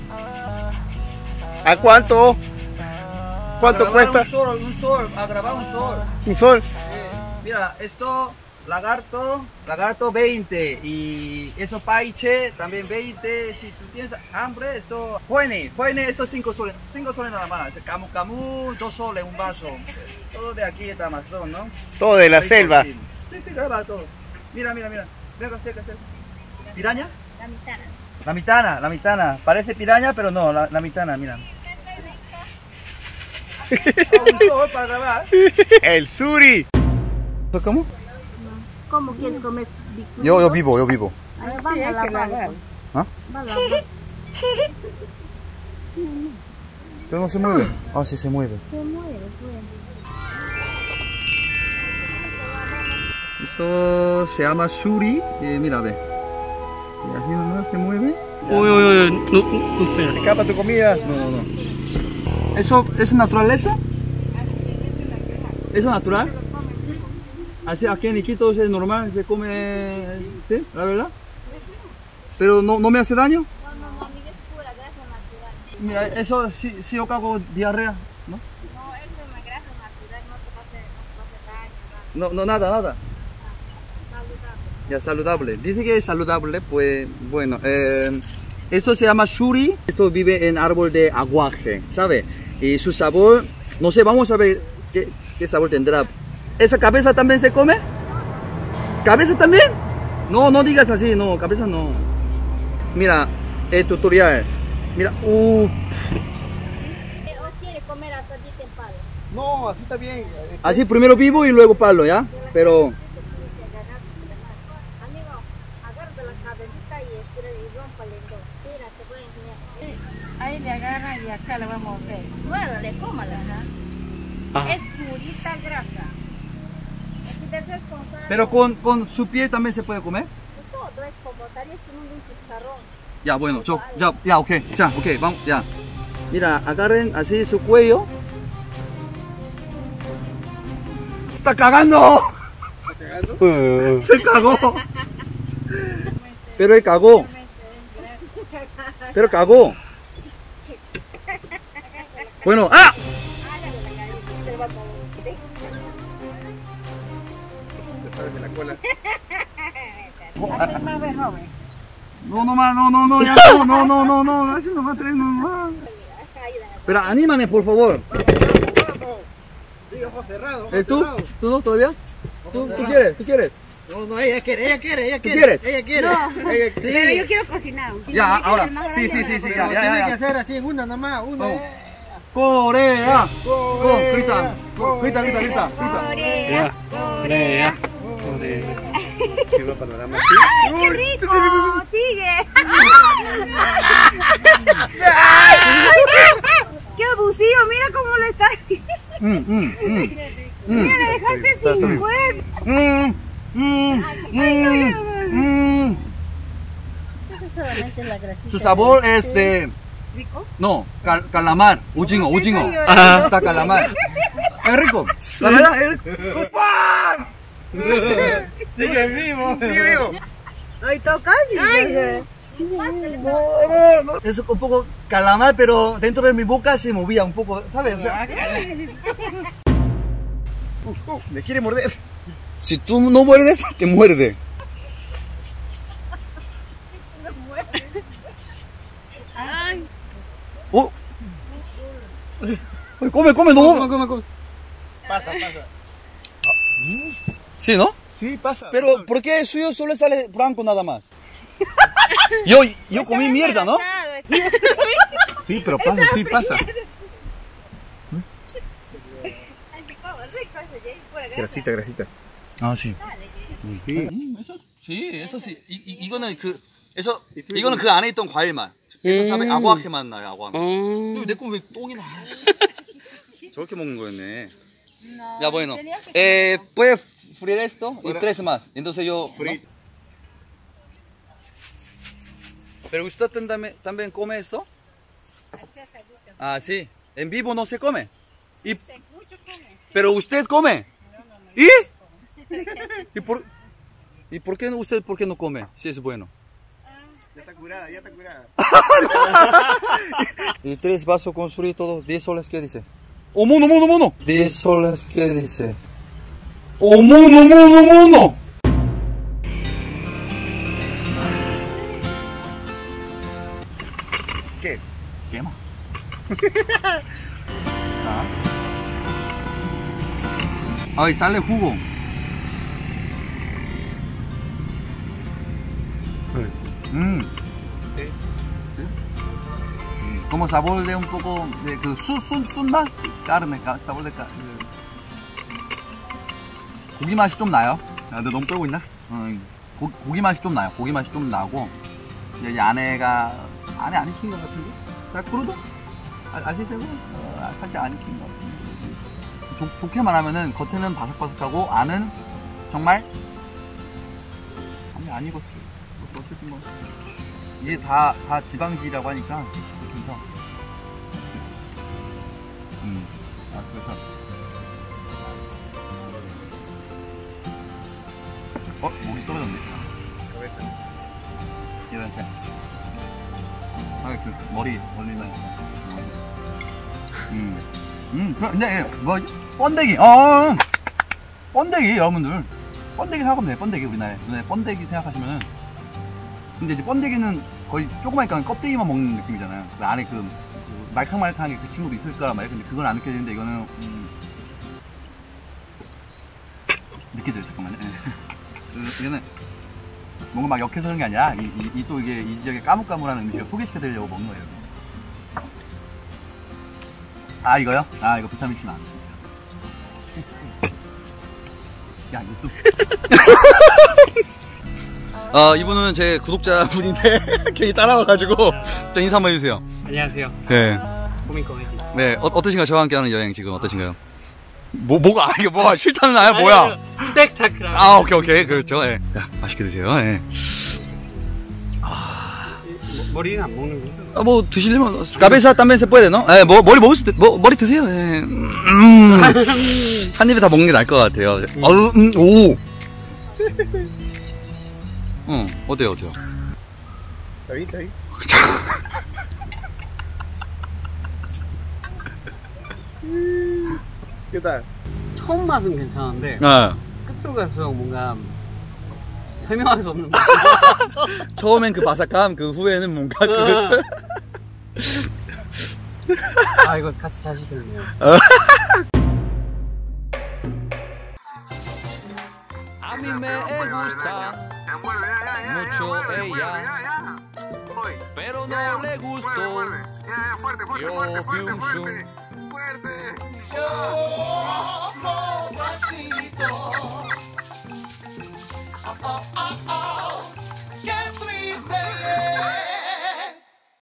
¿A cuánto? ¿Cuánto cuesta? Un sol, a grabar un sol. Un sol. Mira, esto, lagarto 20 y eso paiche también 20. Si tú tienes hambre, esto, juene, esto 5 soles nada más. Camu, 2 soles, un vaso. Todo de aquí de Amazon, ¿no? Todo de la selva. Sí, graba todo. Mira. Venga, cerca. ¿Piraña? La mitana. Parece piraña, pero no, la mitana, mira. Un sol para grabar. El suri. ¿Cómo? ¿Cómo quieres comer? Yo vivo. Ahí van a lavar. ¿Ah? Va a lavar. Pero no se mueve. Ah, sí se mueve. Se mueve. Eso se llama suri. Mira, ve. Y así nomás se mueve. Uy, no espera. ¿Escapa tu comida? No. ¿Eso es naturaleza? ¿Eso es natural? Así aquí en Iquitos es normal, se come, ¿sí? ¿La verdad? ¿Pero no me hace daño? No, amiga, es pura grasa natural. Mira, eso sí yo cago diarrea, ¿no? No, eso es una grasa natural, no te va a hacer daño. No, nada. Saludable. Ya, saludable. Dice que es saludable, pues bueno. Esto se llama shuri. Esto vive en árbol de aguaje, ¿sabe? Y su sabor, no sé, vamos a ver qué sabor tendrá. ¿Esa cabeza también se come? ¿Cabeza también? No digas así, no, cabeza no. Mira, el tutorial. Mira, ¿O quiere comer asadita en palo? No, así está bien. así primero vivo y luego palo, ¿ya? Pero... Amigo, agarra la cabecita y rómpale en dos. Mira, te voy a enseñar. Ahí le agarra y acá le vamos a hacer. Muérdale, cómala. Es purita grasa. Pero con su piel también se puede comer. Todo es como estarías comiendo un chicharrón. Ya, bueno, ok, vamos, ya. Mira, agarren así su cuello. ¡Está cagando! ¡Se cagó! Pero él cagó. Bueno, ¡ah! De la cola. Más joven. No, ya no, así nomás tres nomás. Pero anímame, por favor. Diga, ojos cerrados. ¿Tú no todavía? ¿Tú quieres? No, ella quiere. ¿Tú quieres? Ella quiere. No, pero yo quiero cocinar. Ya, ahora. Sí, Tiene que ya. hacer así en una nomás. Vamos. Corea. Grita. Corea. Sirva panorama. ¡Qué rico! ¡Sigue! ¡Qué abusivo! Mira cómo le está. Mira, le dejaste sin cuerpo. Eso es solamente la grasita. Su sabor es de... ¿Rico? No, calamar. Ujingo. Ajá. Está calamar. Es rico. La verdad, es rico. Sigue vivo. Ahí está casi. No. Es un poco calamar, pero dentro de mi boca se movía un poco, ¿sabes? Me quiere morder. Si tú no muerdes, te muerde. Ay. Oh. Come, no. Come. Pasa. Sí, ¿no? Sí, pasa. Pero, ¿por qué el suyo solo sale blanco nada más? Yo comí mierda, ¿no? Sí, pero pasa. Grasita. 아, sí. Sí. eso sí. 이거는 그 안에 있던 과일만. 그래서 사람이 아구아케 맛 나요, 아구아케. 내 거 왜 똥이 나? 저렇게 먹는 거였네. Ya bueno. Puedes freír esto y 3 más. Entonces yo. ¿no? Pero usted también come esto? Ah, sí. En vivo no se come. Pero usted come. ¿Y? ¿Y por qué usted no come? Si es bueno. Ya está curada. Y 3 vasos con suri, todo 10 soles, ¿qué dice? ¡Oh, mono, mono, mono! 10 soles, ¿qué dice? ¡Oh, mono, mono, mono! ¿Qué? Quema. Ay, sale jugo. Sí. Como sabor de un poco de 그 순맛? carne, sabor de carne. 고기 맛이 좀 나요. 아, 너 너무 떨고 있나? 고기 맛이 좀 나요. 고기 맛이 좀 나고 여기 안에가 안에 안 익힌 것 같은데? 자, 그래도 아시세요? 살짝 안 익힌 것 같은데. 좋게 말하면은 겉에는 바삭바삭하고 안은 정말 아니 안 익었어. 어쨌든 뭐 이게 다 지방지라고 하니까 그래서 그래서 목이 떨어졌네. 이렇게 그 머리 올리면 근데 뭐 번데기 번데기 여러분들 번데기 생각하면 돼. 번데기 우리나라에 번데기 생각하시면은 근데 이제 번데기는 거의 조그마니까 껍데기만 먹는 느낌이잖아요. 그 안에 그 말캉말캉한 게 그 친구도 있을 거란 말이에요. 근데 그건 안 느껴지는데 이거는 느껴져요. 잠깐만요. 이거는 뭔가 막 역해서 그런 게 아니라 또 이게 이 지역의 까물까물한 음식을 소개시켜드리려고 먹는 거예요. 아 이거요? 아 이거 비타민C 많아. 야 이것도 이분은 제 구독자분인데 괜히 따라와가지고 좀 인사 한번 해주세요. 안녕하세요. 네. 고민 코미디. 네, 어떠신가요? 저와 함께하는 여행 지금 어떠신가요? 뭐가 이게 뭐가 싫다는 아야 뭐야? 스펙타클한. 아 오케이 그렇죠. 예. 야, 맛있게 드세요. 예. 머리는 안 먹는 거? 뭐 드시려면 cabeza también se puede, ¿no? 예, 머리 먹을 수 머리 드세요. 예. 한 입에 다 먹는 게 나을 것 같아요. 오. 어때요? Está bien. ¿Qué tal? 처음 맛은 괜찮은데 네. 끝으로 갈수록 뭔가 설명할 수 없는 맛. 처음엔 그 바삭함, 그 후에는 뭔가 아 이거 같이 잘 시켰네요. A mí me gusta mucho ella, pero no le gustó. Yo pienso.